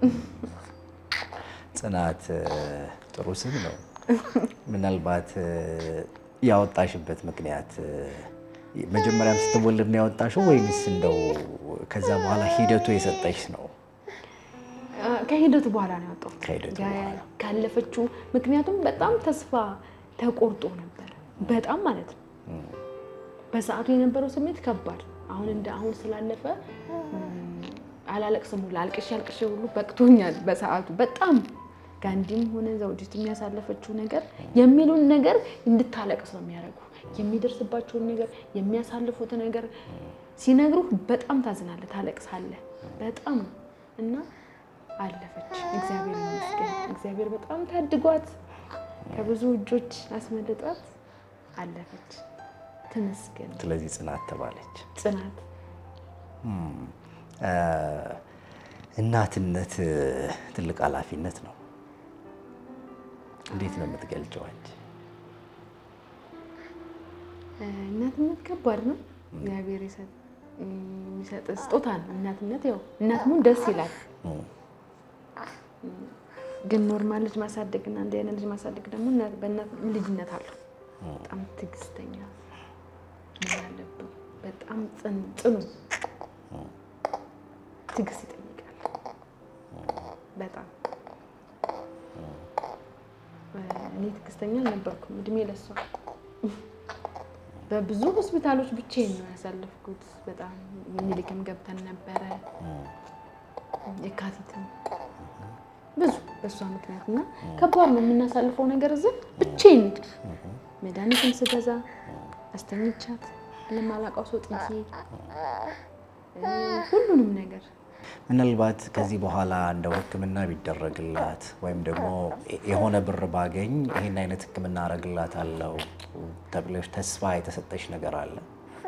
ጽናት ጥሩ ስም ነው ምናልባት ያወጣሽበት ምክንያት መጀመሪያም ስትወልድ ነው ያወጣሽው ወይስ እንደው ከዛ በኋላ ሂደቱ የሰጠሽ ነው ከሂደቱ በኋላ ነው ያወጣው ከሂደቱ በኋላ ካለፈችው ምክንያቱም በጣም ተስፋ ተቆርጦ ነበር በጣም ማለት ነው በሰዓቱ የነበረው ስሜት ከባድ አሁን እንደ አሁን ስላለፈ አላለቅስም ሁሉ አልቅሽ አልቅሽ ሁሉ በቅቶኛል በሰዓቱ በጣም ጋንዲም ሆነ ዘውዲት የሚያሳለፈችው ነገር የሚሉን ነገር እንድታለቅስ ነው የሚያደርጉ የሚደርስባቸው ነገር የሚያሳልፉት ነገር ሲነግሩ በጣም ታዝናለህ ታለቅሳለህ በጣም እና አለፈች እግዚአብሔር ይመስገን እግዚአብሔር በጣም ታድጓት ከብዙ እጆች አስመልጧት አለፈች ተመስገን ስለዚህ ጽናት ተባለች ጽናት እናትነት ትልቅ ኃላፊነት ነው እንዴት ነው የምትገልጪው አንቺ እናትነት ከባድ ነው እግዚአብሔር ይሰጥ የሚሰጥ ስጦታ ነው እናትነት ያው እናትም ደስ ይላል ግን ኖርማል ልጅ ማሳደግና እንደ አይነት ልጅ ማሳደግ ደግሞ በእናት ልጅነት አለው በጣም ትግስተኛ ያለብው በጣም ጽኑ ትግስት ይጠይቃል በጣም እኔ ትግስተኛ ነበርኩ እድሜ ለሷ በብዙ ሆስፒታሎች ብቻዬን ነው ያሳለፍኩት በጣም ምኒልክም ገብተን ነበር የካቲትም ብዙ በሷ ምክንያትና ከባድ ነው የምናሳልፈው ነገር እዚህ ብቻዬን መድኃኒትም ስገዛ አስተኝቻት ለማላቀው ሰው ጥዬ ሁሉንም ነገር ምናልባት ከዚህ በኋላ እንደው ህክምና ቢደረግላት ወይም ደግሞ የሆነ ብር ባገኝ ይሄን አይነት ህክምና አረግላታለሁ ተብለሽ ተስፋ የተሰጠሽ ነገር አለ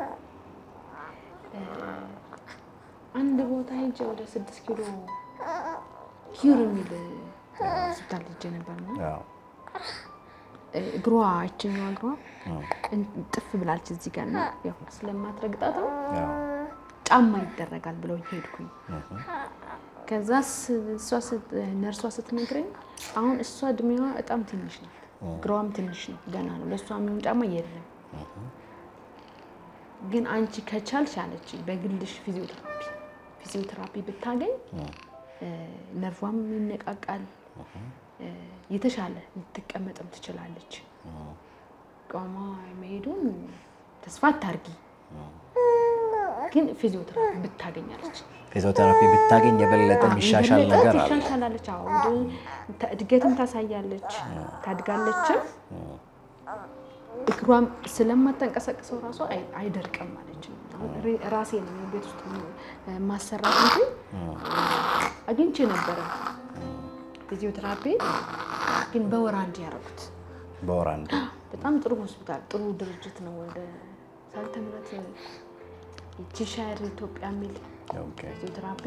አንድ ቦታ ሄጄ ወደ ስድስት ኪሎ ኪዩር ሚል ሆስፒታል ሄጄ ነበርና አዎ እግሯ እቺኛው እግሯ ጥፍ ብላለች እዚህ ጋር ነው ያው ስለማትረግጣት ነው ጫማ ይደረጋል ብለው ሄድኩኝ ከዛስ እሷ ነርሷ ስትነግረኝ አሁን እሷ እድሜዋ በጣም ትንሽ ነው እግሯም ትንሽ ነው ገና ነው ለሷ ምን ጫማ የለም ግን አንቺ ከቻልሽ አለች በግልሽ ፊዚዮቴራፒ ፊዚዮቴራፒ ብታገኝ ነርቫም ይነቃቃል የተሻለ ልትቀመጥም ትችላለች ቆማ መሄዱን ተስፋ አታርጊ ግን ፊዚዮቴራፒ ብታገኛለች ፊዚዮቴራፒ ብታገኝ የበለጠ የሚሻሻል ነገር አለ ትሻሻላለች አዎ እድገትም ታሳያለች ታድጋለች እግሯም ስለማትንቀሳቀሰው ራሱ አይደርቅም ማለት ነው ራሴ ነው ቤት ውስጥ ማሰራት እንጂ አግኝቼ ነበር ፊዚዮቴራፒ ግን በወር አንድ ያረኩት በወር አንድ በጣም ጥሩ ሆስፒታል ጥሩ ድርጅት ነው ወደ ሳልተምረት ቺሻር ኢትዮጵያ ሚል ኦኬ ፊዚዮቴራፒ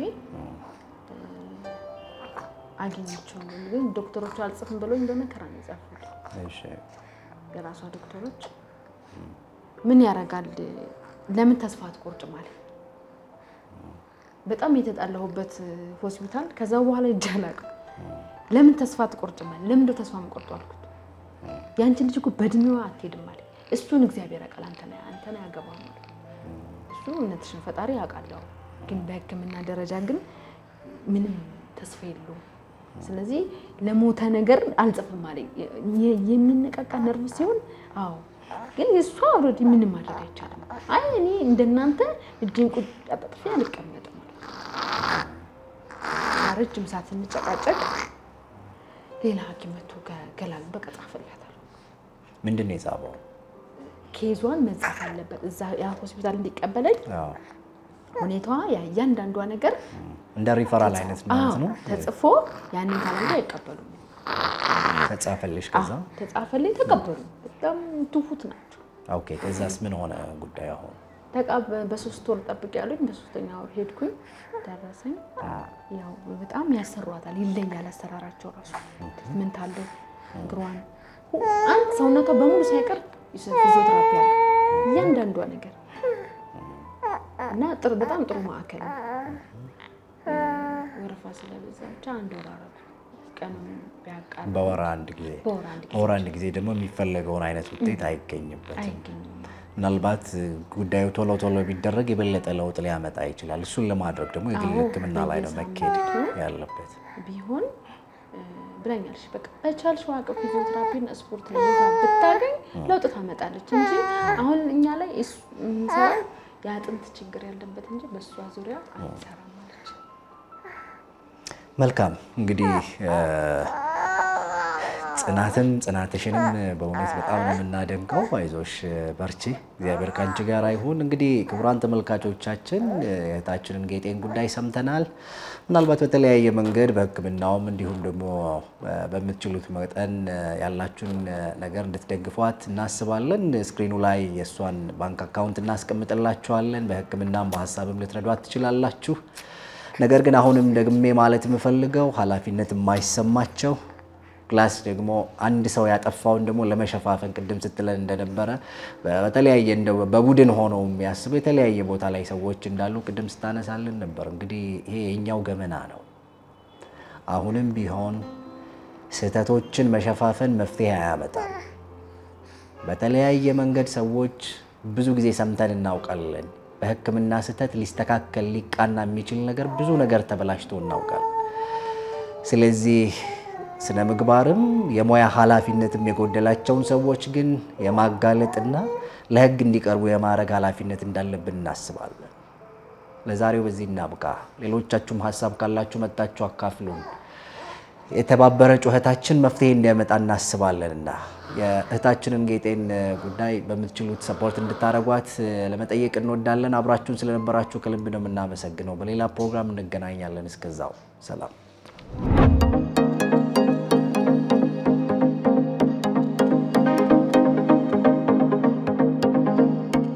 አግኝቼው ግን ዶክተሮቹ አልጽፍም ብሎኝ በመከራ ነው ጻፉት እሺ የራሷ ዶክተሮች ምን ያረጋል ለምን ተስፋ አትቆርጭ ማለት በጣም የተጣላሁበት ሆስፒታል ከዛ በኋላ ይጃላቅ ለምን ተስፋ አትቆርጭ ማለት ለምን ዶ ተስፋ መቆርጡ አልኩት ያንቺ ልጅ እኮ በእድሜዋ አትሄድም ማለት እሱን እግዚአብሔር ያውቃል አንተ ነህ አንተ ነህ ያገባው ማለት እሱ እነትሽን ፈጣሪ ያውቃል ግን በህክምና ደረጃ ግን ምንም ተስፋ የለውም ስለዚህ ለሞተ ነገር አልጽፍም ማለት የሚነቃቃ ነርቭ ሲሆን አዎ ግን እሱ አውርዲ ምንም ማድረግ አይቻልም አይ እኔ እንደናንተ እጅን ቁጥ አጥጥፊ አልቀመጥም ረጅም ሰዓት እንጨቃጨቅ ሌላ ሐኪም መጥቶ ገላል በቀጣፈላታል ምንድነው የጻፈው ኬዟን መጻፍ አለበት እዛ ያ ሆስፒታል እንዲቀበለኝ አዎ ሁኔታዋ ያያንዳንዷ ነገር እንደ ሪፈራል አይነት ማለት ነው ተጽፎ ያንን ካላንተ አይቀበሉም ተጻፈልሽ ከዛ ተጻፈልኝ ተቀበሉ በጣም ትሁት ናቸው ኦኬ ከዛስ ምን ሆነ ጉዳዩ አሁን ተቀበ በሶስት ወር ጠብቅ ያሉኝ በሶስተኛው ወር ሄድኩኝ ደረሰኝ ያው በጣም ያሰሯታል ይለኛል አሰራራቸው ራሱ ምን ታለው ግሯን አንድ ሰውነቷ በሙሉ ሳይቀር ፊዚዮቴራፒ አለ ያንዳንዷ ነገር እና ጥሩ በጣም ጥሩ ማዕከል ወረፋ ስለበዛ ብቻ አንድ ወር አረኩ ቀን ቢያቃር በወር አንድ ጊዜ በወር አንድ ጊዜ ደግሞ የሚፈልገውን አይነት ውጤት አይገኝበትም አይገኝም ምናልባት ጉዳዩ ቶሎ ቶሎ ቢደረግ የበለጠ ለውጥ ሊያመጣ ይችላል እሱን ለማድረግ ደግሞ የግል ህክምና ላይ ነው መከድ ያለበት ቢሆን ብለኛልሽ በቃ አቻልሽ ዋቀ ፊዚዮቴራፒን ስፖርት ላይ ብታገኝ ለውጥ ታመጣለች እንጂ አሁን እኛ ላይ እንሰራ ያጥንት ችግር ያለበት እንጂ በሷ ዙሪያ አንሰራም ማለት መልካም እንግዲህ ጽናትን ጽናትሽንም በእውነት በጣም ነው እናደንቀው አይዞሽ በርቺ እግዚአብሔር ካንቺ ጋር ይሁን እንግዲህ ክቡራን ተመልካቾቻችን የታችንን ጌጤን ጉዳይ ሰምተናል ምናልባት በተለያየ መንገድ በህክምናውም እንዲሁም ደግሞ በመትችሉት መጠን ያላችሁን ነገር እንድትደግፏት እናስባለን ስክሪኑ ላይ የሷን ባንክ አካውንት እናስቀምጥላችኋለን በህክምናም በሐሳብም ልትረዷት ትችላላችሁ ነገር ግን አሁንም ደግሜ ማለት የምፈልገው ኃላፊነት የማይሰማቸው ክላስ ደግሞ አንድ ሰው ያጠፋውን ደግሞ ለመሸፋፈን ቅድም ስትለን እንደነበረ በተለያየ እንደው በቡድን ሆነው የሚያስቡ የተለያየ ቦታ ላይ ሰዎች እንዳሉ ቅድም ስታነሳልን ነበር እንግዲህ ይሄ የኛው ገመና ነው አሁንም ቢሆን ስህተቶችን መሸፋፈን መፍትሄ አያመጣም በተለያየ መንገድ ሰዎች ብዙ ጊዜ ሰምተን እናውቃለን በህክምና ስህተት ሊስተካከል ሊቃና የሚችል ነገር ብዙ ነገር ተበላሽቶ እናውቃለን ስለዚህ ስነ ምግባርም የሞያ ኃላፊነትም የጎደላቸውን ሰዎች ግን የማጋለጥና ለህግ እንዲቀርቡ የማረግ ኃላፊነት እንዳለብን እናስባለን ለዛሬው በዚህ እናብቃ ሌሎቻችሁም ሐሳብ ካላችሁ መጣችሁ አካፍሉን የተባበረ ጩኸታችን መፍትሄ እንዲያመጣ እናስባለንና የእህታችንን ጌጤን ጉዳይ በመትችሉት ሰፖርት እንድታረጓት ለመጠየቅ እንወዳለን አብራችሁን ስለነበራችሁ ከልብ ነው እናመሰግነው በሌላ ፕሮግራም እንገናኛለን እስከዛው ሰላም